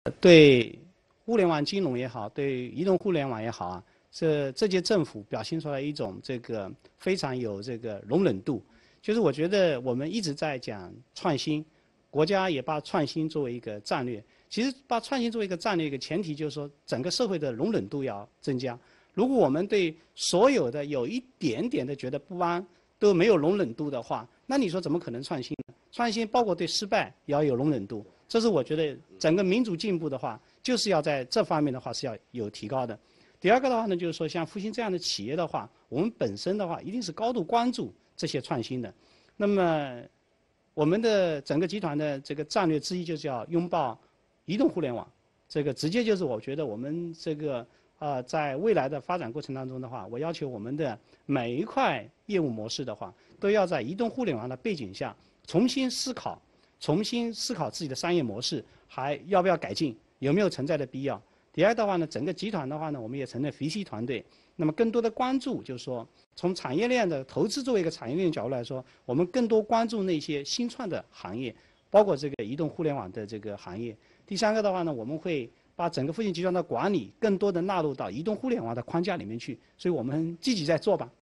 对互联网金融也好，对移动互联网也好啊，这届政府表现出来一种这个非常有这个容忍度。就是我觉得我们一直在讲创新，国家也把创新作为一个战略。其实把创新作为一个战略，一个前提就是说整个社会的容忍度要增加。如果我们对所有的有一点点的觉得不安都没有容忍度的话，那你说怎么可能创新呢？创新包括对失败也要有容忍度。这是我觉得整个民主进步的话，就是要在这方面的话是要有提高的。第二个的话呢，就是说像复兴这样的企业的话，我们本身的话一定是高度关注这些创新的。那么我们的整个集团的这个战略之一就是要拥抱移动互联网，这个直接就是我觉得我们这个在未来的发展过程当中的话，我要求我们的每一块业务模式的话，都要在移动互联网的背景下重新思考自己的商业模式，还要不要改进，有没有存在的必要。第二的话呢，整个集团的话呢，我们也成立 VC 团队，那么更多的关注就是说，从产业链的投资作为一个产业链角度来说，我们更多关注那些新创的行业，包括这个移动互联网的这个行业。第三个的话呢，我们会把整个复兴集团的管理更多的纳入到移动互联网的框架里面去，所以我们积极在做吧。